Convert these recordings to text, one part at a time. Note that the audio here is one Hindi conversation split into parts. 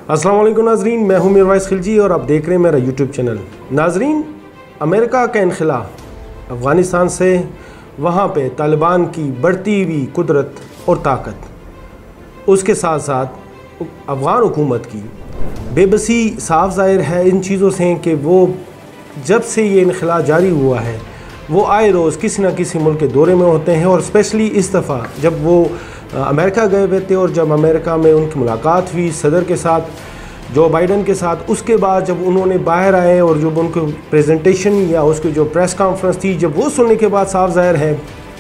अस्सलाम वालेकुम नाजरीन, मैं हूं मीरवाइस खिलजी और आप देख रहे हैं मेरा यूट्यूब चैनल। नाजरीन, अमेरिका का इनखला अफ़गानिस्तान से, वहाँ पे तालिबान की बढ़ती हुई कुदरत और ताकत, उसके साथ साथ अफ़गान हुकूमत की बेबसी साफ ज़ाहिर है इन चीज़ों से कि वो जब से ये इनखला जारी हुआ है वो आए रोज़ किसी न किसी मुल्क के दौरे में होते हैं। और स्पेशली इस दफ़ा जब वो अमेरिका गए हुए थे और जब अमेरिका में उनकी मुलाकात हुई सदर के साथ, जो बाइडन के साथ, उसके बाद जब उन्होंने बाहर आए और जब उनकी प्रेजेंटेशन या उसकी जो प्रेस कॉन्फ्रेंस थी, जब वो सुनने के बाद साफ ज़ाहिर है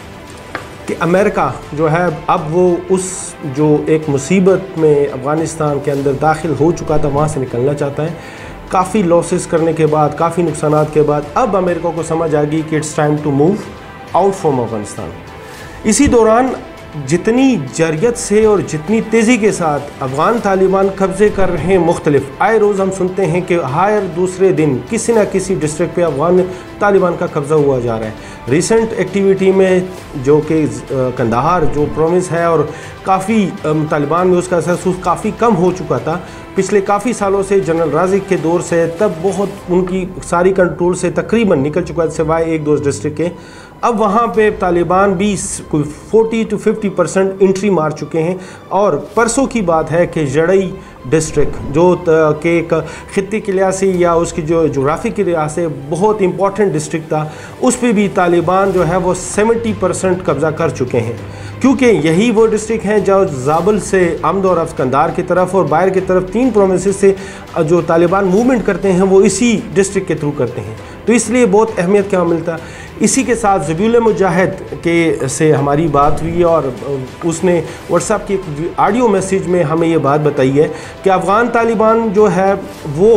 कि अमेरिका जो है अब वो उस जो एक मुसीबत में अफ़गानिस्तान के अंदर दाखिल हो चुका था वहाँ से निकलना चाहता है। काफ़ी लॉसेस करने के बाद, काफ़ी नुकसानात के बाद अब अमेरिका को समझ आ गई कि it's time to move out from Afghanistan. इसी दौरान जितनी जरियत से और जितनी तेज़ी के साथ अफ़गान तालिबान कब्ज़े कर रहे हैं मुख्तलिफ, आए रोज़ हम सुनते हैं कि हर दूसरे दिन किसी न किसी डिस्ट्रिक्ट पे अफ़गान तालिबान का कब्ज़ा हुआ जा रहा है। रिसेंट एक्टिविटी में जो कि कंदाहार जो प्रोविंस है और काफ़ी तालिबान में उसका असर काफ़ी कम हो चुका था पिछले काफ़ी सालों से, जनरल राज़िक के दौर से, तब बहुत उनकी सारी कंट्रोल से तकरीबन निकल चुका है सिवाय एक दो डिस्ट्रिक्ट के। अब वहाँ पे तालिबान भी कोई 40 to 50% एंट्री मार चुके हैं। और परसों की बात है कि जड़ई डिस्ट्रिक्ट जो के एक खित्ते के लिहाज से या उसकी जो जोग्राफी के लिहाज से बहुत इंपॉर्टेंट डिस्ट्रिक्ट था, उस पर भी तालिबान जो है वो 70% कब्ज़ा कर चुके हैं। क्योंकि यही वो डिस्ट्रिक्ट हैं जो ज़ाबल से अमद और अस्कंदार की तरफ और बाहर की तरफ 3 प्रोविंसेस से जो तालिबान मूवमेंट करते हैं वो इसी डिस्ट्रिक्ट के थ्रू करते हैं, तो इसलिए बहुत अहमियत क्या मिलता। इसी के साथ ज़बीहुल मुजाहिद के से हमारी बात हुई और उसने व्हाट्सएप की एक ऑडियो मैसेज में हमें ये बात बताई है कि अफ़गान तालिबान जो है वो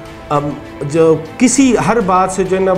जो किसी हर बात से जो है ना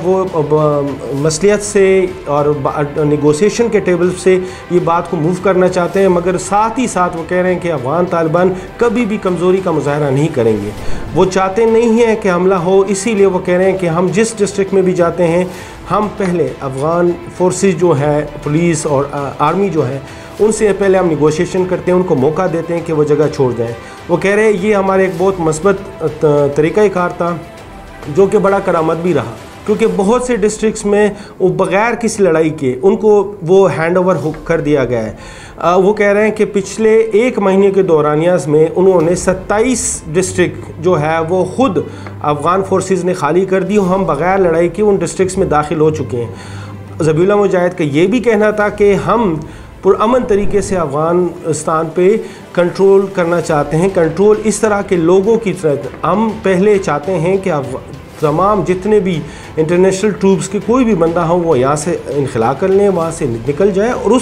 वो मसलियत से और नेगोशिएशन के टेबल से ये बात को मूव करना चाहते हैं, मगर साथ ही साथ वो कह रहे हैं कि अफ़गान तालिबान कभी भी कमज़ोरी का मुज़ाहरा नहीं करेंगे। वो चाहते नहीं हैं कि हमला हो, इसीलिए वो कह रहे हैं कि हम जिस डिस्ट्रिक्ट में भी जाते हैं हम पहले अफ़गान फोर्सेस जो है, पुलिस और आर्मी जो है, उनसे पहले हम निगोशिएशन करते हैं, उनको मौका देते हैं कि वो जगह छोड़ जाएं। वो कह रहे हैं ये हमारे एक बहुत मस्बत तरीक़ाकार था जो कि बड़ा करामत भी रहा, क्योंकि बहुत से डिस्ट्रिक्ट्स में वो बग़ैर किसी लड़ाई के उनको वो हैंड ओवर कर दिया गया है। वो कह रहे हैं कि पिछले 1 महीने के दौरानिया में उन्होंने 27 डिस्ट्रिक्ट जो है वो ख़ुद अफ़गान फोर्सेस ने खाली कर दी, हम बग़ैर लड़ाई के उन डिस्ट्रिक्ट्स में दाखिल हो चुके हैं। ज़बीहुल मुजाहिद का ये भी कहना था कि हम पुरअमन तरीके से अफ़गानिस्तान पे कंट्रोल करना चाहते हैं। कंट्रोल इस तरह के लोगों की तरह हम पहले चाहते हैं कि तमाम जितने भी इंटरनेशनल ट्रूप्स के कोई भी बंदा हो वो यहाँ से इनखला कर लें, वहाँ से निकल जाए और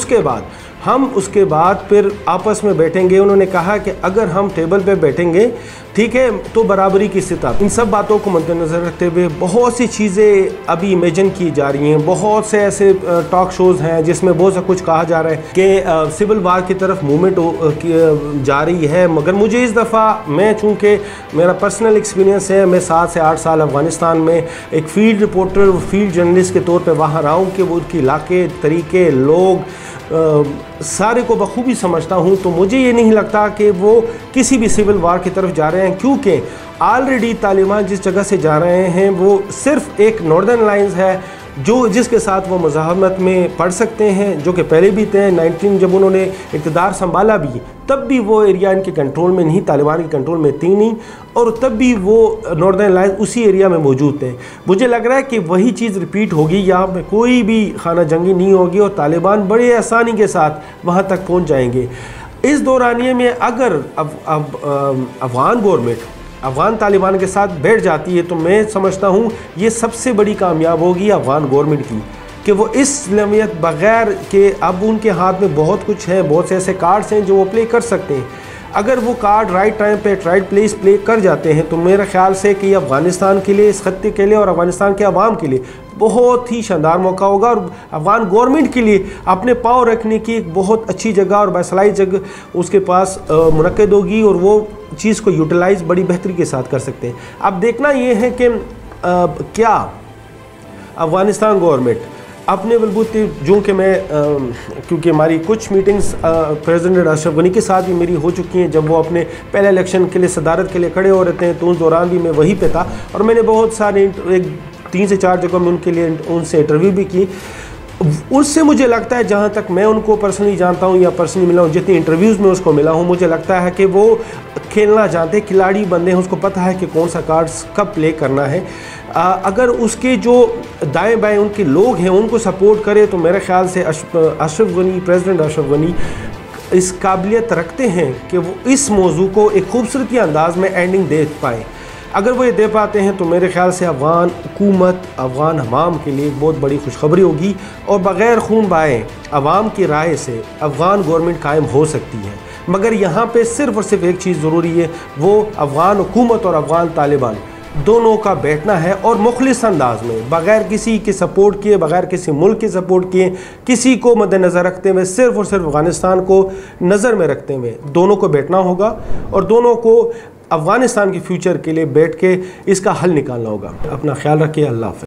उसके बाद फिर आपस में बैठेंगे। उन्होंने कहा कि अगर हम टेबल पे बैठेंगे ठीक है तो बराबरी की स्थिति। इन सब बातों को मद्देनज़र रखते हुए बहुत सी चीज़ें अभी इमेजिन की जा रही हैं। बहुत से ऐसे टॉक शोज़ हैं जिसमें बहुत सा कुछ कहा जा रहा है कि सिविल वार की तरफ मूवमेंट जा रही है, मगर मुझे इस दफ़ा, मैं चूँकि मेरा पर्सनल एक्सपीरियंस है, मैं 7 से 8 साल अफ़गानिस्तान में एक फ़ील्ड रिपोर्टर, फील्ड जर्नलिस्ट के तौर पर वहाँ रहा हूँ कि वो उनके इलाके, तरीके, लोग सारे को बखूबी समझता हूँ। तो मुझे ये नहीं लगता कि वो किसी भी सिविल वार की तरफ जा रहे हैं, क्योंकि ऑलरेडी तालिबान जिस जगह से जा रहे हैं वो सिर्फ एक नॉर्दर्न लाइंस है जिसके साथ वो मुज़ाहमत में पड़ सकते हैं, जो कि पहले भी थे। 19 जब उन्होंने इक़्तिदार संभाला भी तब भी वो एरिया इनके कंट्रोल में नहीं, तालिबान के कंट्रोल में थी नहीं, और तब भी वो नॉर्दर्न लाइंस उसी एरिया में मौजूद थे। मुझे लग रहा है कि वही चीज़ रिपीट होगी, यहाँ पे कोई भी खाना जंगी नहीं होगी और तालिबान बड़े आसानी के साथ वहाँ तक पहुँच जाएंगे। इस दौरानिए में अगर अफ़गान गवर्नमेंट अफ़गान तालिबान के साथ बैठ जाती है तो मैं समझता हूँ ये सबसे बड़ी कामयाब होगी अफ़गान गवर्नमेंट की, कि वो इस्लामियत बग़ैर के, अब उनके हाथ में बहुत कुछ है, बहुत से ऐसे कार्ड्स हैं जो वो प्ले कर सकते हैं। अगर वो कार्ड राइट टाइम पे राइट प्लेस प्ले कर जाते हैं तो मेरे ख्याल से कि अफ़गानिस्तान के लिए, इस खत्ते के लिए और अफ़गानिस्तान के अवाम के लिए बहुत ही शानदार मौका होगा और अफ़गान गवर्नमेंट के लिए अपने पाँव रखने की एक बहुत अच्छी जगह और बासलाई जगह उसके पास मुनक्किद होगी और वो चीज़ को यूटिलाइज़ बड़ी बेहतरी के साथ कर सकते हैं। अब देखना ये है कि क्या अफ़गानिस्तान गवर्नमेंट अपने बलबूते जो कि मैं क्योंकि हमारी कुछ मीटिंग्स प्रेसिडेंट अशरफ गनी के साथ भी मेरी हो चुकी हैं, जब वो अपने पहले इलेक्शन के लिए सदारत के लिए खड़े हो रहे थे तो उस दौरान भी मैं वहीं पे था और मैंने बहुत सारे 3 से 4 जगह में उनके लिए उनसे इंटरव्यू भी की। उससे मुझे लगता है, जहाँ तक मैं उनको पर्सनली जानता हूँ या पर्सनली मिला हूँ, जितनी इंटरव्यूज़ में उसको मिला हूँ, मुझे लगता है कि वो खेलना जानते, खिलाड़ी बंदे हैं, उसको पता है कि कौन सा कार्ड्स कब प्ले करना है। अगर उसके जो दाएं बाएं उनके लोग हैं उनको सपोर्ट करे तो मेरे ख्याल से अशरफ गनी, प्रेसिडेंट अशरफ गनी इस काबिलियत रखते हैं कि वो इस मौजू को एक खूबसूरती अंदाज में एंडिंग दे पाएँ। अगर वो ये दे पाते हैं तो मेरे ख्याल से अफ़गान हुकूमत, अफ़गान हमाम के लिए बहुत बड़ी खुशखबरी होगी और बग़ैर खून बहाए अवाम की राय से अफ़गान गवर्नमेंट कायम हो सकती है। मगर यहाँ पे सिर्फ़ और सिर्फ एक चीज़ ज़रूरी है, वो अफ़गान हुकूमत और अफ़गान तालिबान दोनों का बैठना है और मुखलिस अंदाज में, बग़ैर किसी के सपोर्ट किए, बग़ैर किसी मुल्क के सपोर्ट किए, किसी को मद्देनज़र रखते हुए, सिर्फ़ और सिर्फ अफ़गानिस्तान को नज़र में रखते हुए दोनों को बैठना होगा और दोनों को अफ़गानिस्तान के फ्यूचर के लिए बैठ के इसका हल निकालना होगा। अपना ख्याल रखिए। अल्लाह हाफ़िज़।